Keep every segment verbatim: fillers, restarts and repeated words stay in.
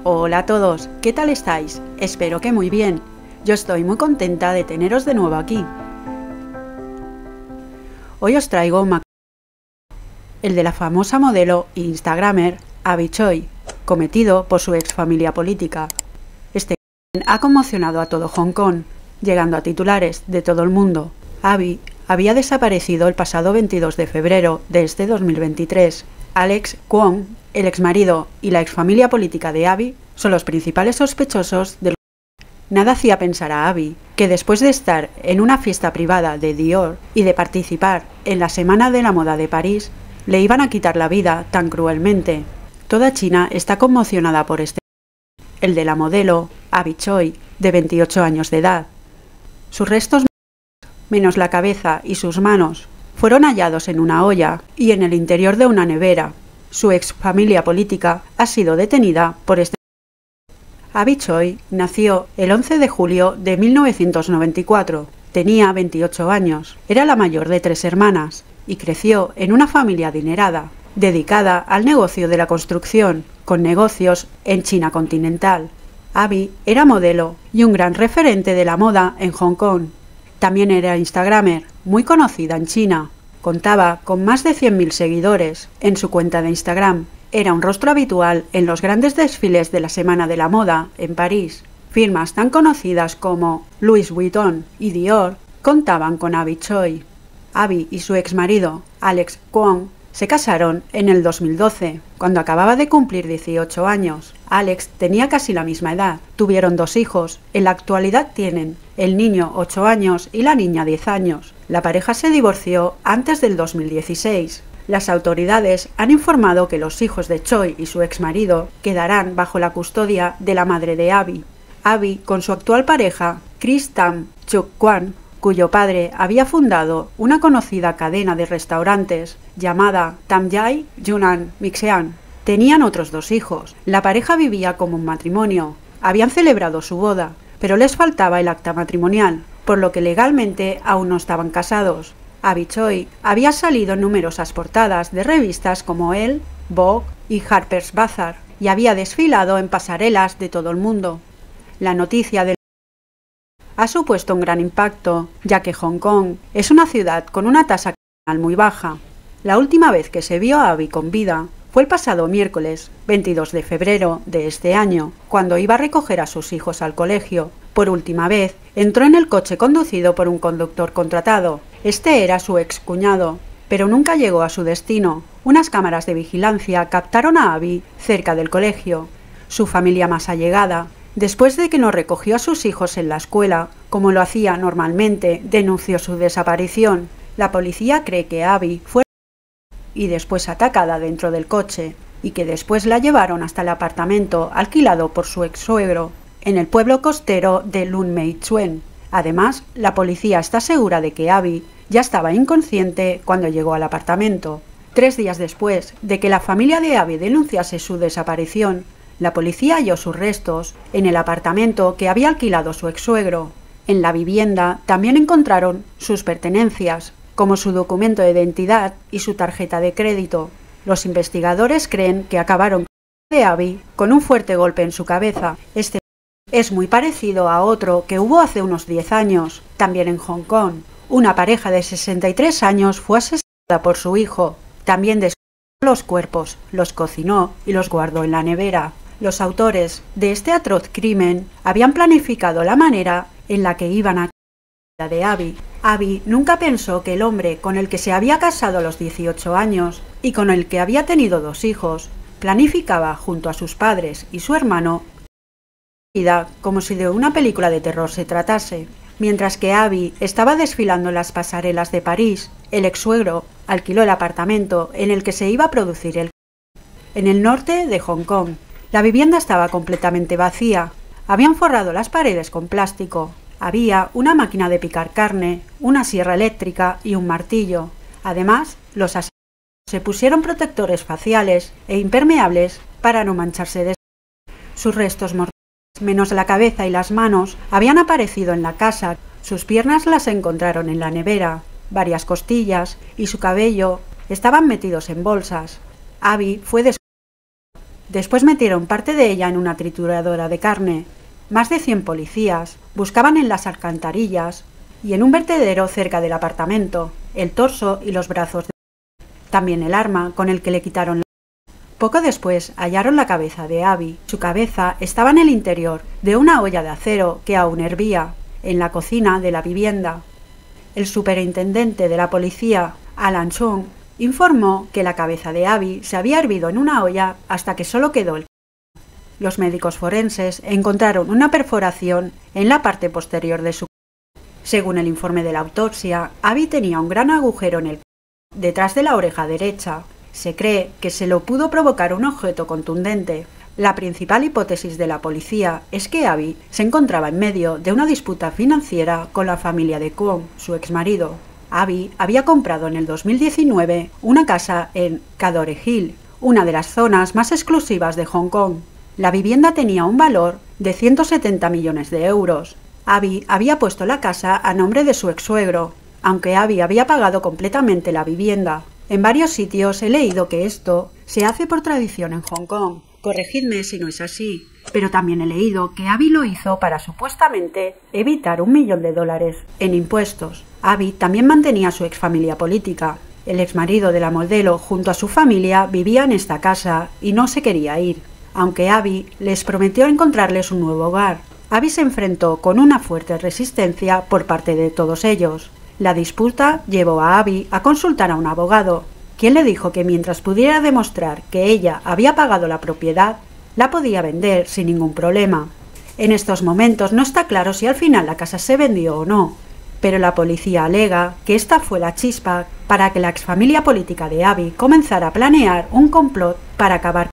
Hola a todos, ¿qué tal estáis? Espero que muy bien. Yo estoy muy contenta de teneros de nuevo aquí. Hoy os traigo un el de la famosa modelo e instagramer Abby Choi, cometido por su ex familia política. Este crimen ha conmocionado a todo Hong Kong, llegando a titulares de todo el mundo. Abby había desaparecido el pasado veintidós de febrero de este dos mil veintitrés. Alex Kwong, el exmarido y la exfamilia política de Abby, son los principales sospechosos del crimen. Nada hacía pensar a Abby que después de estar en una fiesta privada de Dior y de participar en la Semana de la Moda de París, le iban a quitar la vida tan cruelmente. Toda China está conmocionada por este crimen, el de la modelo Abby Choi, de veintiocho años de edad. Sus restos, menos la cabeza y sus manos, fueron hallados en una olla y en el interior de una nevera. Su ex familia política ha sido detenida por este crimen. Abby Choi nació el once de julio de mil novecientos noventa y cuatro. Tenía veintiocho años, era la mayor de tres hermanas y creció en una familia adinerada, dedicada al negocio de la construcción, con negocios en China continental. Abby era modelo y un gran referente de la moda en Hong Kong. También era instagramer, muy conocida en China. Contaba con más de cien mil seguidores en su cuenta de Instagram. Era un rostro habitual en los grandes desfiles de la Semana de la Moda en París. Firmas tan conocidas como Louis Vuitton y Dior contaban con Abby Choi. Abby y su exmarido, Alex Kwong, se casaron en el dos mil doce, cuando acababa de cumplir dieciocho años. Alex tenía casi la misma edad. Tuvieron dos hijos. En la actualidad tienen el niño ocho años y la niña diez años. La pareja se divorció antes del dos mil dieciséis. Las autoridades han informado que los hijos de Choi y su exmarido quedarán bajo la custodia de la madre de Abby. Abby, con su actual pareja, Chris Tam Chuk Kwan, cuyo padre había fundado una conocida cadena de restaurantes llamada Tam Yai Yunnan Mixean. Tenían otros dos hijos. La pareja vivía como un matrimonio. Habían celebrado su boda, pero les faltaba el acta matrimonial, por lo que legalmente aún no estaban casados. Abby Choi había salido en numerosas portadas de revistas como Elle, Vogue y Harper's Bazaar y había desfilado en pasarelas de todo el mundo. La noticia del ha supuesto un gran impacto, ya que Hong Kong es una ciudad con una tasa criminal muy baja. La última vez que se vio a Abby con vida fue el pasado miércoles, veintidós de febrero de este año, cuando iba a recoger a sus hijos al colegio. Por última vez, entró en el coche conducido por un conductor contratado. Este era su excuñado, pero nunca llegó a su destino. Unas cámaras de vigilancia captaron a Abby cerca del colegio. Su familia más allegada, después de que no recogió a sus hijos en la escuela, como lo hacía normalmente, denunció su desaparición. La policía cree que Abby fue y después atacada dentro del coche, y que después la llevaron hasta el apartamento alquilado por su ex suegro, en el pueblo costero de Lun Mei Tsuen. Además, la policía está segura de que Abby ya estaba inconsciente cuando llegó al apartamento. Tres días después de que la familia de Abby denunciase su desaparición, la policía halló sus restos en el apartamento que había alquilado su ex-suegro. En la vivienda también encontraron sus pertenencias, como su documento de identidad y su tarjeta de crédito. Los investigadores creen que acabaron con Abby con un fuerte golpe en su cabeza. Este es muy parecido a otro que hubo hace unos diez años, también en Hong Kong. Una pareja de sesenta y tres años fue asesinada por su hijo. También descubrió los cuerpos, los cocinó y los guardó en la nevera. Los autores de este atroz crimen habían planificado la manera en la que iban a la de Abby. Abby nunca pensó que el hombre con el que se había casado a los dieciocho años y con el que había tenido dos hijos planificaba junto a sus padres y su hermano vida como si de una película de terror se tratase. Mientras que Abby estaba desfilando en las pasarelas de París, el ex-suegro alquiló el apartamento en el que se iba a producir el crimen, en el norte de Hong Kong. La vivienda estaba completamente vacía. Habían forrado las paredes con plástico. Había una máquina de picar carne, una sierra eléctrica y un martillo. Además, los asesinos se pusieron protectores faciales e impermeables para no mancharse de sangre. Sus restos mortales, menos la cabeza y las manos, habían aparecido en la casa. Sus piernas las encontraron en la nevera. Varias costillas y su cabello estaban metidos en bolsas. Abby fue descubierta Después metieron parte de ella en una trituradora de carne. Más de cien policías buscaban en las alcantarillas y en un vertedero cerca del apartamento el torso y los brazos de... También el arma con el que le quitaron la... Poco después hallaron la cabeza de Abby. Su cabeza estaba en el interior de una olla de acero que aún hervía en la cocina de la vivienda. El superintendente de la policía, Alan Chung, informó que la cabeza de Abby se había hervido en una olla hasta que solo quedó el... Los médicos forenses encontraron una perforación en la parte posterior de su... Según el informe de la autopsia, Abby tenía un gran agujero en el... detrás de la oreja derecha. Se cree que se lo pudo provocar un objeto contundente. La principal hipótesis de la policía es que Abby se encontraba en medio de una disputa financiera con la familia de Kwon, su exmarido. Abby había comprado en el dos mil diecinueve una casa en Cadore Hill, una de las zonas más exclusivas de Hong Kong. La vivienda tenía un valor de ciento setenta millones de euros. Abby había puesto la casa a nombre de su ex-suegro, aunque Abby había pagado completamente la vivienda. En varios sitios he leído que esto se hace por tradición en Hong Kong. Corregidme si no es así. Pero también he leído que Abby lo hizo para supuestamente evitar un millón de dólares en impuestos. Abby también mantenía a su exfamilia política. El exmarido de la modelo junto a su familia vivía en esta casa y no se quería ir, aunque Abby les prometió encontrarles un nuevo hogar. Abby se enfrentó con una fuerte resistencia por parte de todos ellos. La disputa llevó a Abby a consultar a un abogado, quien le dijo que mientras pudiera demostrar que ella había pagado la propiedad, la podía vender sin ningún problema. En estos momentos no está claro si al final la casa se vendió o no, pero la policía alega que esta fue la chispa para que la exfamilia política de Abby comenzara a planear un complot para acabar.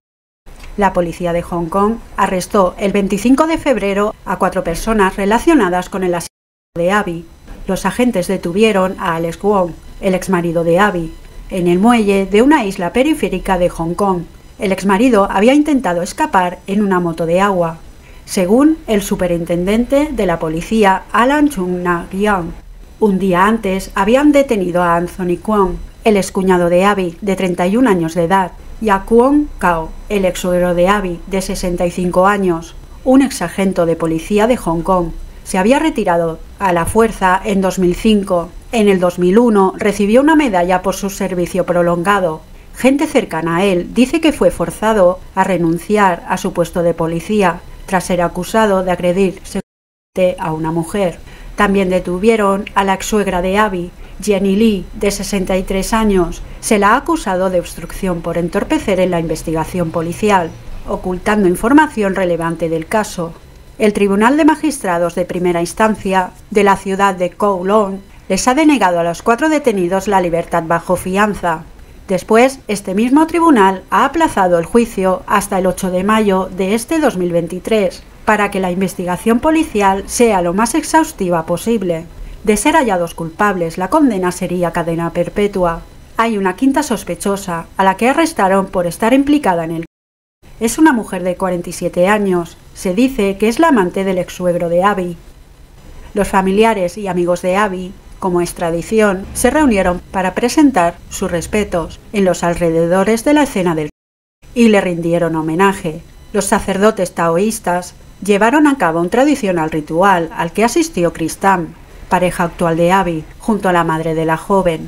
La policía de Hong Kong arrestó el veinticinco de febrero a cuatro personas relacionadas con el asesinato de Abby. Los agentes detuvieron a Alex Wong, el exmarido de Abby, en el muelle de una isla periférica de Hong Kong. El exmarido había intentado escapar en una moto de agua, según el superintendente de la policía Alan Chung Na-Young. Un día antes habían detenido a Anthony Kwon, el excuñado de Abby, de treinta y un años de edad, y a Kwon Kao, el ex-suegro de Abby, de sesenta y cinco años, un exagente de policía de Hong Kong. Se había retirado a la fuerza en dos mil cinco. En el dos mil uno recibió una medalla por su servicio prolongado. Gente cercana a él dice que fue forzado a renunciar a su puesto de policía tras ser acusado de agredir sexualmente a una mujer. También detuvieron a la ex-suegra de Abby, Jenny Lee, de sesenta y tres años. Se la ha acusado de obstrucción por entorpecer en la investigación policial, ocultando información relevante del caso. El Tribunal de Magistrados de Primera Instancia de la ciudad de Kowloon les ha denegado a los cuatro detenidos la libertad bajo fianza. Después, este mismo tribunal ha aplazado el juicio hasta el ocho de mayo de este dos mil veintitrés para que la investigación policial sea lo más exhaustiva posible. De ser hallados culpables, la condena sería cadena perpetua. Hay una quinta sospechosa, a la que arrestaron por estar implicada en el... Es una mujer de cuarenta y siete años. Se dice que es la amante del ex-suegro de Abby. Los familiares y amigos de Abby, como es tradición, se reunieron para presentar sus respetos en los alrededores de la escena del y le rindieron homenaje. Los sacerdotes taoístas llevaron a cabo un tradicional ritual al que asistió Chris Tam, pareja actual de Abby, junto a la madre de la joven.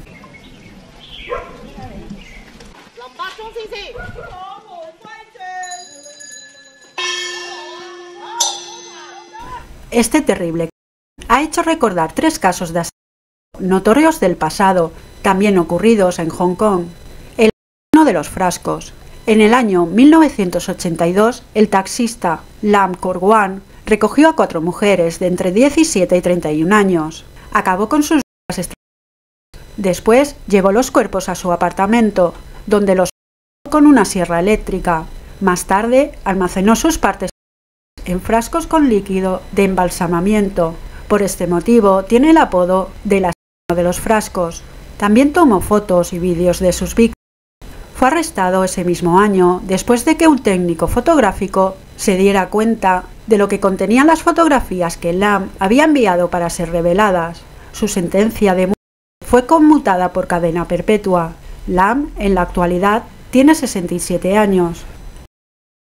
Este terrible ha hecho recordar tres casos de asesinato notorios del pasado, también ocurridos en Hong Kong. El asesino de los frascos. En el año mil novecientos ochenta y dos, el taxista Lam Kor-wan recogió a cuatro mujeres de entre diecisiete y treinta y un años. Acabó con sus vidas. Después llevó los cuerpos a su apartamento, donde los con una sierra eléctrica. Más tarde almacenó sus partes en frascos con líquido de embalsamamiento. Por este motivo tiene el apodo del asesino de los frascos. También tomó fotos y vídeos de sus víctimas. Fue arrestado ese mismo año después de que un técnico fotográfico se diera cuenta de lo que contenían las fotografías que Lam había enviado para ser reveladas. Su sentencia de muerte fue conmutada por cadena perpetua. Lam, en la actualidad, tiene sesenta y siete años.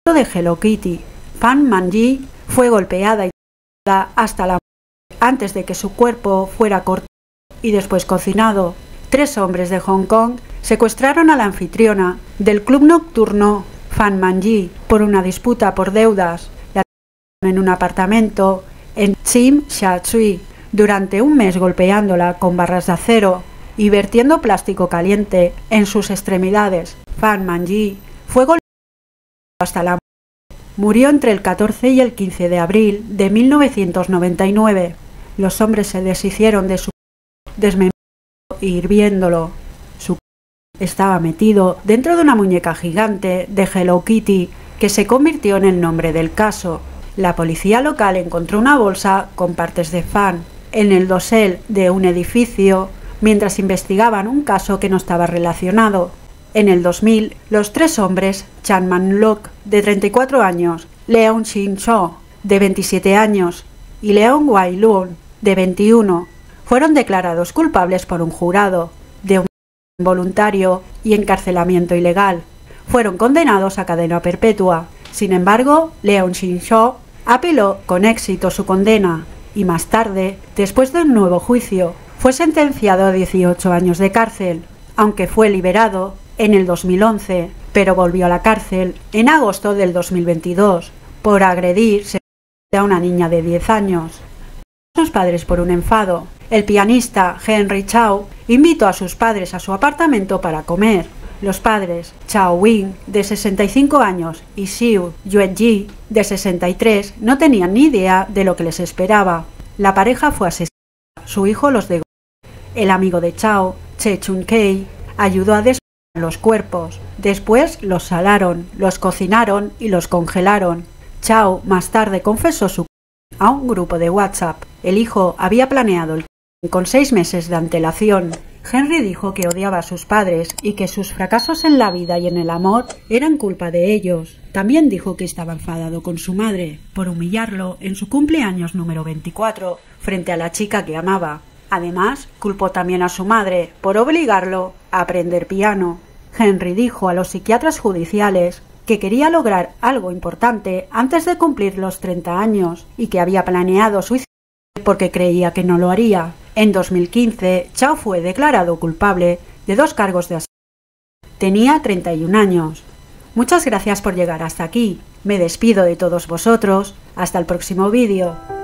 de Hello Kitty. Fan Manji fue golpeada y torturada hasta la muerte antes de que su cuerpo fuera cortado y después cocinado. Tres hombres de Hong Kong secuestraron a la anfitriona del club nocturno Fan Manji por una disputa por deudas. La en un apartamento en Tsim Sha Tsui durante un mes, golpeándola con barras de acero y vertiendo plástico caliente en sus extremidades. Fan Manji fue golpeado hasta la muerte. Murió entre el catorce y el quince de abril de mil novecientos noventa y nueve. Los hombres se deshicieron de su cuerpo, desmembrándolo y hirviéndolo. Su cuerpo estaba metido dentro de una muñeca gigante de Hello Kitty que se convirtió en el nombre del caso. La policía local encontró una bolsa con partes de Fan en el dosel de un edificio mientras investigaban un caso que no estaba relacionado. En el dos mil, los tres hombres, Chan Man-lok, de treinta y cuatro años, Leon Shin-cho, de veintisiete años, y Leon Wai-lun, de veintiuno, fueron declarados culpables por un jurado de homicidio involuntario y encarcelamiento ilegal. Fueron condenados a cadena perpetua. Sin embargo, Leon Shin-cho apeló con éxito su condena y más tarde, después de un nuevo juicio, fue sentenciado a dieciocho años de cárcel, aunque fue liberado en el dos mil once, pero volvió a la cárcel en agosto del dos mil veintidós por agredir a una niña de diez años. Sus padres por un enfado. El pianista Henry Chow invitó a sus padres a su apartamento para comer. Los padres, Chao Wing, de sesenta y cinco años, y Xiu Yueji, de sesenta y tres, no tenían ni idea de lo que les esperaba. La pareja fue asesinada. Su hijo los degolló. El amigo de Chao, Che Chun-kei, ayudó a desmontar los cuerpos. Después los salaron, los cocinaron y los congelaron. Chao más tarde confesó su crimen a un grupo de WhatsApp. El hijo había planeado el crimen con seis meses de antelación. Henry dijo que odiaba a sus padres y que sus fracasos en la vida y en el amor eran culpa de ellos. También dijo que estaba enfadado con su madre por humillarlo en su cumpleaños número veinticuatro frente a la chica que amaba. Además, culpó también a su madre por obligarlo a aprender piano. Henry dijo a los psiquiatras judiciales que quería lograr algo importante antes de cumplir los treinta años y que había planeado suicidarse porque creía que no lo haría. En dos mil quince, Chao fue declarado culpable de dos cargos de asesinato. Tenía treinta y un años. Muchas gracias por llegar hasta aquí. Me despido de todos vosotros. Hasta el próximo vídeo.